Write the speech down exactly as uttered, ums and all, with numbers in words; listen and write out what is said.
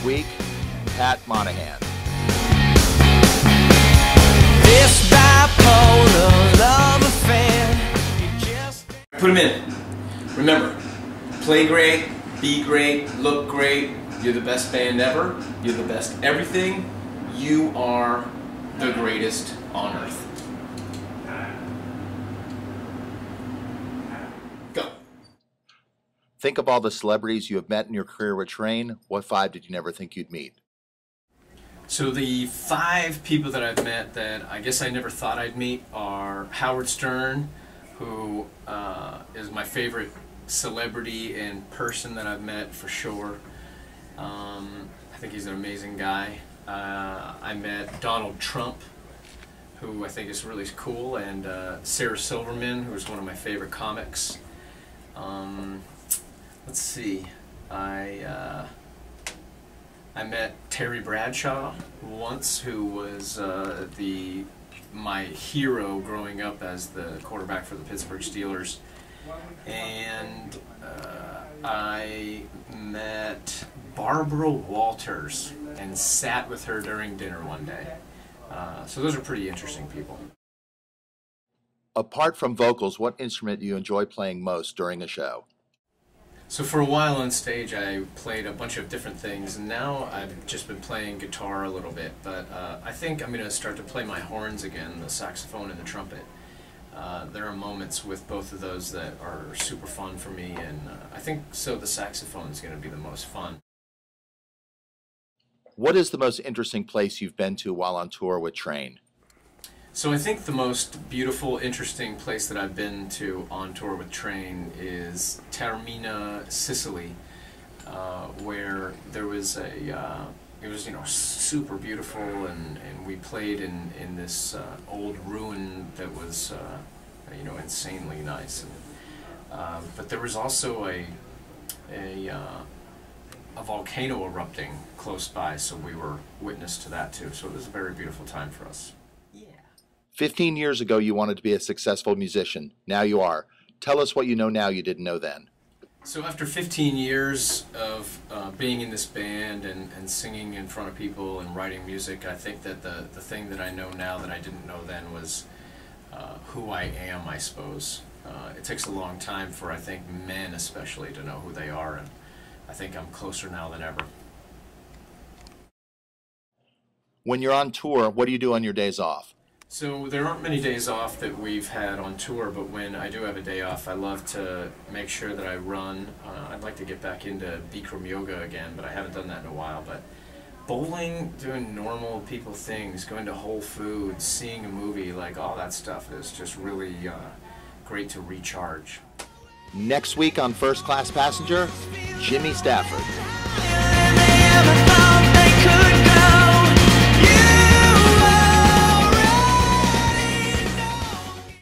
week, Pat Monahan. This bipolar love affair, you just... Put them in. Remember, play great, be great, look great. You're the best band ever. You're the best everything. You are the greatest on earth. Go. Think of all the celebrities you have met in your career with Train. What five did you never think you'd meet? So the five people that I've met that I guess I never thought I'd meet are Howard Stern, who uh, is my favorite celebrity and person that I've met for sure. Um, I think he's an amazing guy. Uh, I met Donald Trump, who I think is really cool, and uh, Sarah Silverman, who is one of my favorite comics. Um, let's see, I uh, I met Terry Bradshaw once, who was uh, the my hero growing up as the quarterback for the Pittsburgh Steelers. And uh, I met Barbara Walters and sat with her during dinner one day. Uh, so those are pretty interesting people. Apart from vocals, what instrument do you enjoy playing most during a show? So for a while on stage I played a bunch of different things, and now I've just been playing guitar a little bit, but uh, I think I'm going to start to play my horns again, the saxophone and the trumpet. Uh, there are moments with both of those that are super fun for me, and uh, I think so the saxophone is going to be the most fun. What is the most interesting place you've been to while on tour with Train? So I think the most beautiful, interesting place that I've been to on tour with Train is Taormina, Sicily, uh, where there was a, uh, it was, you know, super beautiful, and, and we played in, in this uh, old ruin that was, uh, you know, insanely nice. And, uh, but there was also a, a, uh, a volcano erupting close by, so we were witness to that too. So it was a very beautiful time for us. Yeah. Fifteen years ago, you wanted to be a successful musician. Now you are. Tell us what you know now you didn't know then. So after fifteen years of uh, being in this band and, and singing in front of people and writing music, I think that the, the thing that I know now that I didn't know then was uh, who I am, I suppose. Uh, it takes a long time for, I think, men especially to know who they are, and I think I'm closer now than ever. When you're on tour, what do you do on your days off? So there aren't many days off that we've had on tour, but when I do have a day off, I love to make sure that I run. Uh, I'd like to get back into Bikram yoga again, but I haven't done that in a while. But bowling, doing normal people things, going to Whole Foods, seeing a movie, like all that stuff is just really uh, great to recharge. Next week on First Class Passenger, Jimmy Stafford. They never thought they could